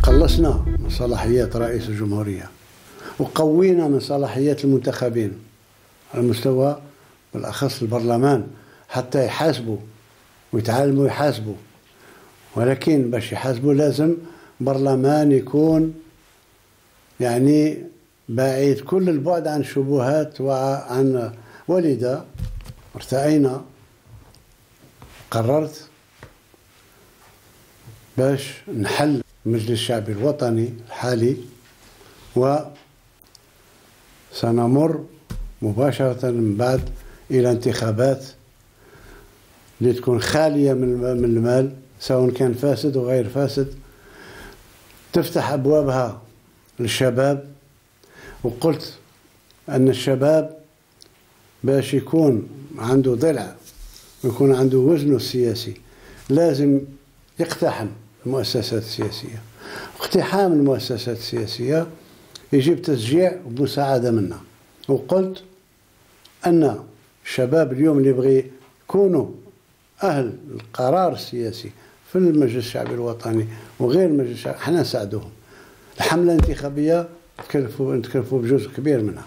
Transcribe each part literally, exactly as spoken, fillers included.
قلصنا من صلاحيات رئيس الجمهورية وقوينا من صلاحيات المنتخبين على المستوى بالأخص البرلمان حتى يحاسبوا ويتعلموا يحاسبوا، ولكن باش يحاسبوا لازم برلمان يكون يعني بعيد كل البعد عن الشبهات وعن، ولذا ارتأينا قررت باش نحل المجلس الشعبي الوطني الحالي، وسنمر مباشرة من بعد إلى انتخابات اللي تكون خالية من المال سواء كان فاسد وغير فاسد، تفتح أبوابها للشباب. وقلت أن الشباب باش يكون عنده ضلع ويكون عنده وزنه السياسي لازم يقتحم المؤسسات السياسية. اقتحام المؤسسات السياسية يجيب تشجيع ومساعدة منا. وقلت أن الشباب اليوم اللي يبغي يكونوا أهل القرار السياسي في المجلس الشعبي الوطني وغير المجلس الشعبي احنا نساعدوهم. الحملة الانتخابية نتكلفوا نتكلفوا بجزء كبير منها،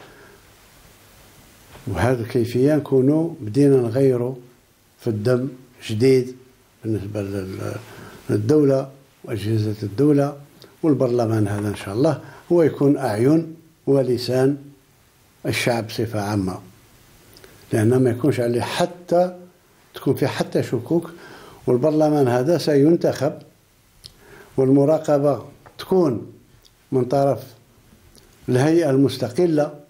وهذه الكيفية نكونوا بدينا نغيروا في الدم جديد بالنسبة للدولة وأجهزة الدولة والبرلمان. هذا إن شاء الله هو يكون أعين ولسان الشعب بصفة عامة، لأنه ما يكونش عليه حتى تكون في حتى شكوك. والبرلمان هذا سينتخب والمراقبة تكون من طرف الهيئة المستقلة